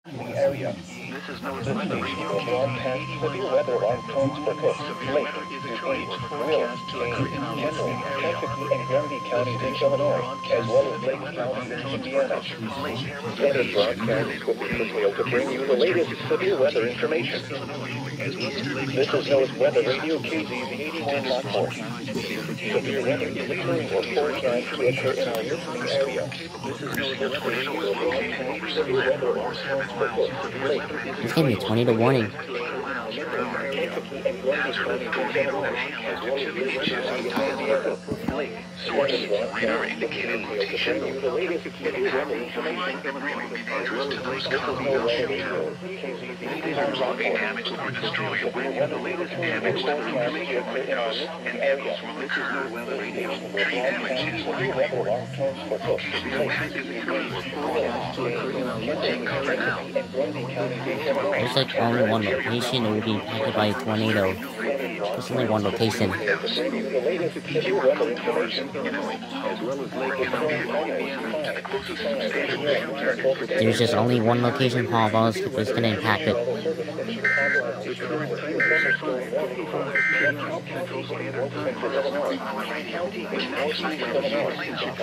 The area. This is no The station will broadcast severe weather alarm tones for Cook, Lake, DuPage, Will, Kane, Kendall, Chesapeake, and Granby counties in Illinois, as well as Lake County in Indiana. Standard broadcasts will be curtailed to bring you the latest severe weather information. This is NOAA's Weather Radio KZZ 81 Lockport. Severe weather is occurring or forecast to occur in our listening area. This is NOAA's Weather Radio broadcast severe weather alarm tones for Cook, Lake, It's gonna be a tornado warning. Radar indicated location. Dangerous to those logging damage or destroy a window. The latest damage to information and vehicles from the curve. Tree damage is take cover now. There's like only one location that will be impacted by a tornado. There's only one location. There's just only one location, Paul. That's gonna impact it.